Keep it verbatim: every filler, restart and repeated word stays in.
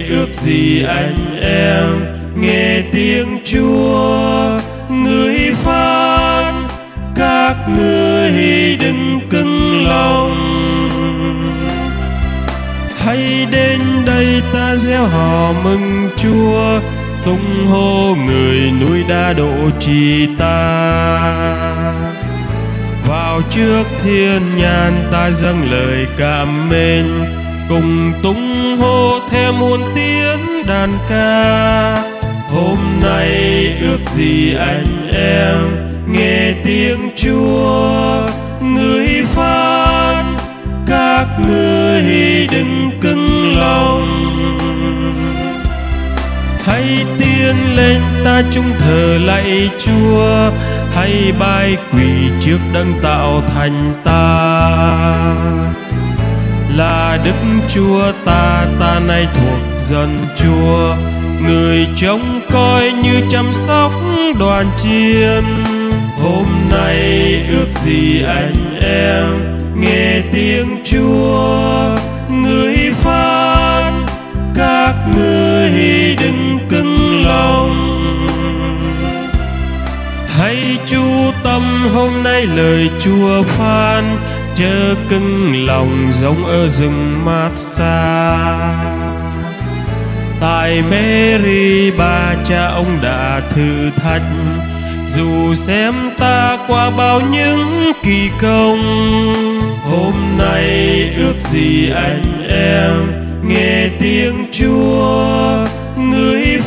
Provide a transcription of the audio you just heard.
ước gì anh em nghe tiếng Chúa. Người phán các ngươi đừng cứng lòng, hãy đến đây ta gieo hò mừng Chúa, tung hô người núi đá độ trì ta. Vào trước thiên nhãn ta dâng lời cảm mến, cùng tung hô theo muôn tiếng đàn ca. Hôm nay ước gì anh em nghe tiếng Chúa. Người phán các ngươi đừng cứng lòng, hãy tiến lên ta chung thờ lạy Chúa, hãy bái quỳ trước đấng tạo thành ta. Là Đức Chúa ta, ta nay thuộc dân Chúa, người trông coi như chăm sóc đoàn chiên. Hôm nay ước gì anh em nghe tiếng Chúa. Người phán các ngươi đừng cứng lòng, hãy chú tâm hôm nay lời Chúa phán, chớ cứng lòng giống ở rừng mát xa. Tại Meriba cha ông đã thử thách, dù xem ta qua bao những kỳ công. Hôm nay ước gì anh em nghe tiếng Chúa. Người